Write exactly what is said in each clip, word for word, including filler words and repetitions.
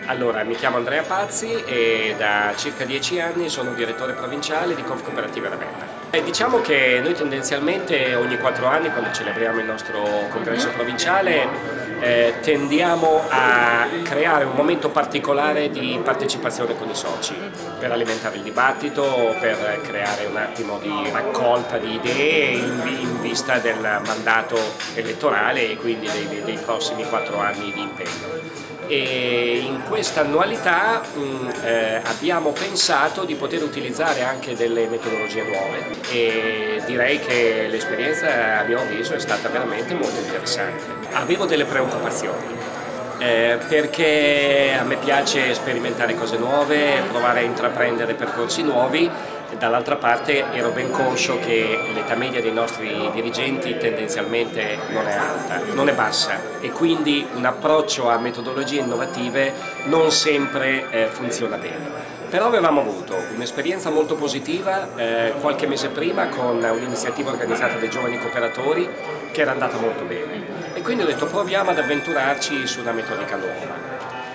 Allora, mi chiamo Andrea Pazzi e da circa dieci anni sono direttore provinciale di Confcooperative Ravenna. E diciamo che noi tendenzialmente ogni quattro anni, quando celebriamo il nostro congresso provinciale, eh, tendiamo a creare un momento particolare di partecipazione con i soci, per alimentare il dibattito, per creare un attimo di raccolta di idee in, in vista del mandato elettorale e quindi dei, dei prossimi quattro anni di impegno. E in questa annualità mh, eh, abbiamo pensato di poter utilizzare anche delle metodologie nuove e direi che l'esperienza, a mio avviso, è stata veramente molto interessante. Avevo delle preoccupazioni eh, perché a me piace sperimentare cose nuove, provare a intraprendere percorsi nuovi. Dall'altra parte ero ben conscio che l'età media dei nostri dirigenti tendenzialmente non è alta, non è bassa e quindi un approccio a metodologie innovative non sempre eh, funziona bene. Però avevamo avuto un'esperienza molto positiva eh, qualche mese prima con un'iniziativa organizzata dai giovani cooperatori che era andata molto bene e quindi ho detto proviamo ad avventurarci su una metodica nuova.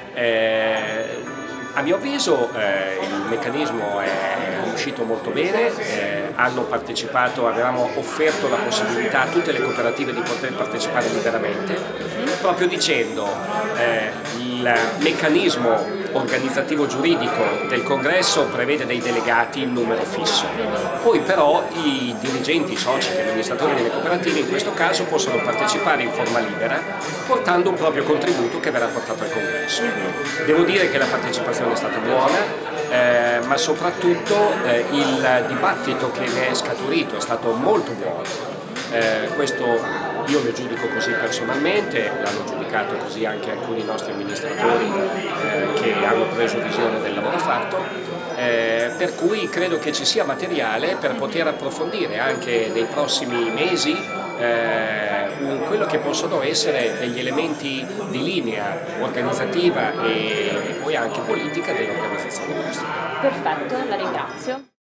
Eh, a mio avviso eh, il meccanismo è uscito molto bene, eh, hanno partecipato, avevamo offerto la possibilità a tutte le cooperative di poter partecipare liberamente, proprio dicendo eh, il meccanismo organizzativo giuridico del congresso prevede dei delegati in numero fisso, poi però i dirigenti, i soci, gli amministratori delle cooperative in questo caso possono partecipare in forma libera portando un proprio contributo che verrà portato al congresso. Devo dire che la partecipazione è stata buona, Eh, ma soprattutto eh, il dibattito che ne è scaturito è stato molto buono. Eh, questo io lo giudico così personalmente, l'hanno giudicato così anche alcuni nostri amministratori eh, che hanno preso visione del lavoro fatto, eh, per cui credo che ci sia materiale per poter approfondire anche nei prossimi mesi eh, un, quello che possono essere degli elementi di linea organizzativa e, e poi anche politica dell'organizzazione nostra. Perfetto, la ringrazio.